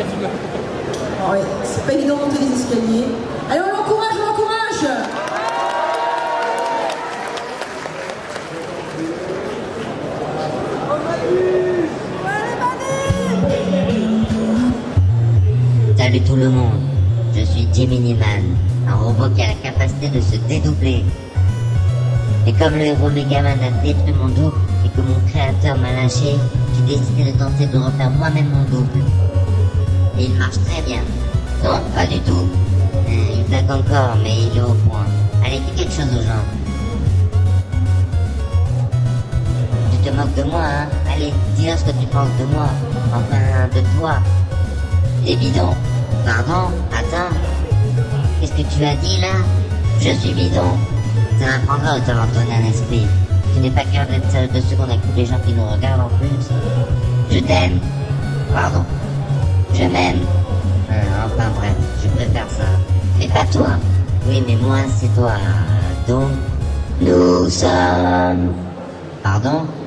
Oh ouais, c'est pas évident de monter les escaliers. Allez, on l'encourage, on l'encourage. Salut tout le monde, je suis Geminiman, un robot qui a la capacité de se dédoubler. Et comme le héros megaman a détruit mon double et que mon créateur m'a lâché, j'ai décidé de tenter de refaire moi-même mon double. Et il marche très bien. Non, pas du tout. Il blague encore, mais il est au point. Allez, dis quelque chose aux gens. Tu te moques de moi, hein? Allez, dis-leur ce que tu penses de moi. Enfin, de toi. T'es bidon. Pardon? Attends. Qu'est-ce que tu as dit là? Je suis bidon. Ça m'apprendra de t'avoir donné un esprit. Tu n'es pas capable d'être seul de seconde avec tous les gens qui nous regardent en plus. Je t'aime. Pardon. Je m'aime. Enfin bref, je préfère ça. Mais pas toi. Oui, mais moi c'est toi. Donc, nous sommes... Pardon?